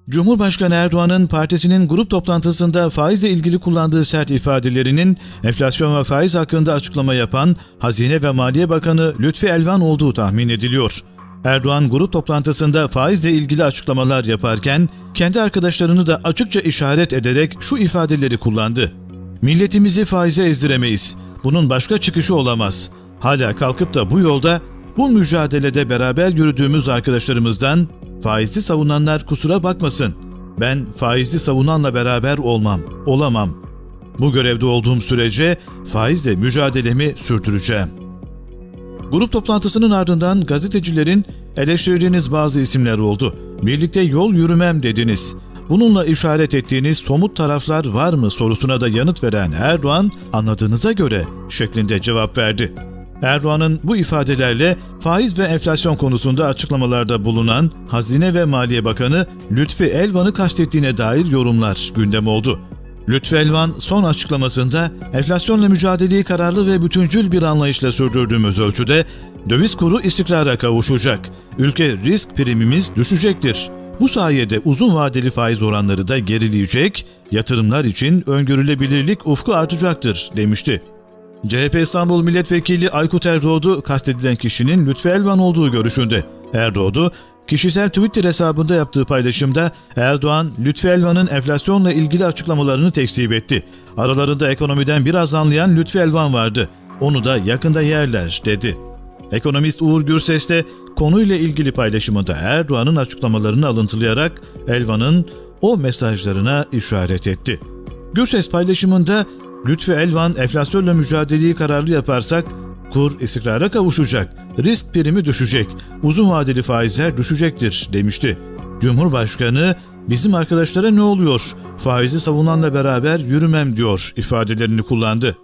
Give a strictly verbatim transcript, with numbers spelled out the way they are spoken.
Cumhurbaşkanı Erdoğan'ın partisinin grup toplantısında faizle ilgili kullandığı sert ifadelerinin enflasyon ve faiz hakkında açıklama yapan Hazine ve Maliye Bakanı Lütfi Elvan olduğu tahmin ediliyor. Erdoğan grup toplantısında faizle ilgili açıklamalar yaparken kendi arkadaşlarını da açıkça işaret ederek şu ifadeleri kullandı. "Milletimizi faize ezdiremeyiz. Bunun başka çıkışı olamaz. Hala kalkıp da bu yolda, bu mücadelede beraber yürüdüğümüz arkadaşlarımızdan faizli savunanlar kusura bakmasın. Ben faizli savunanla beraber olmam, olamam. Bu görevde olduğum sürece faizle mücadelemi sürdüreceğim." Grup toplantısının ardından gazetecilerin eleştirdiğiniz bazı isimler oldu. "Birlikte yol yürümem dediniz. Bununla işaret ettiğiniz somut taraflar var mı?" sorusuna da yanıt veren Erdoğan, "Anladığınıza göre" şeklinde cevap verdi. Erdoğan'ın bu ifadelerle faiz ve enflasyon konusunda açıklamalarda bulunan Hazine ve Maliye Bakanı Lütfi Elvan'ı kastettiğine dair yorumlar gündem oldu. Lütfi Elvan son açıklamasında enflasyonla mücadeleyi kararlı ve bütüncül bir anlayışla sürdürdüğümüz ölçüde döviz kuru istikrara kavuşacak, ülke risk primimiz düşecektir. Bu sayede uzun vadeli faiz oranları da gerileyecek, yatırımlar için öngörülebilirlik ufku artacaktır demişti. C H P İstanbul Milletvekili Aykut Erdoğdu kastedilen kişinin Lütfi Elvan olduğu görüşünde. Erdoğdu, kişisel Twitter hesabında yaptığı paylaşımda Erdoğan, Lütfi Elvan'ın enflasyonla ilgili açıklamalarını tekzip etti. Aralarında ekonomiden biraz anlayan Lütfi Elvan vardı. Onu da yakında yerler dedi. Ekonomist Uğur Gürses de konuyla ilgili paylaşımında Erdoğan'ın açıklamalarını alıntılayarak Elvan'ın o mesajlarına işaret etti. Gürses paylaşımında Lütfi Elvan, enflasyonla mücadeleyi kararlı yaparsak kur istikrara kavuşacak, risk primi düşecek, uzun vadeli faizler düşecektir demişti. Cumhurbaşkanı, "Bizim arkadaşlara ne oluyor? Faizi savunanla beraber yürümem" diyor ifadelerini kullandı.